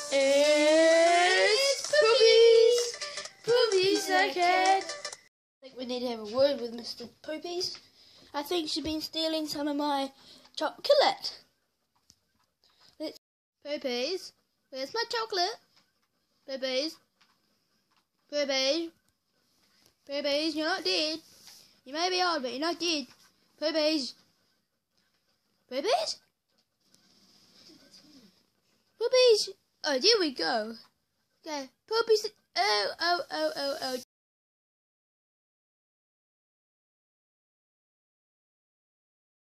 It's Poopies! Poopies the cat! I think we need to have a word with Mr. Poopies. I think she's been stealing some of my chocolate. Poopies, where's my chocolate? Poopies. Poopies. Poopies, you're not dead. You may be old, but you're not dead. Poopies. Poopies? Poopies. Oh, there we go. Okay, Poopies. Oh.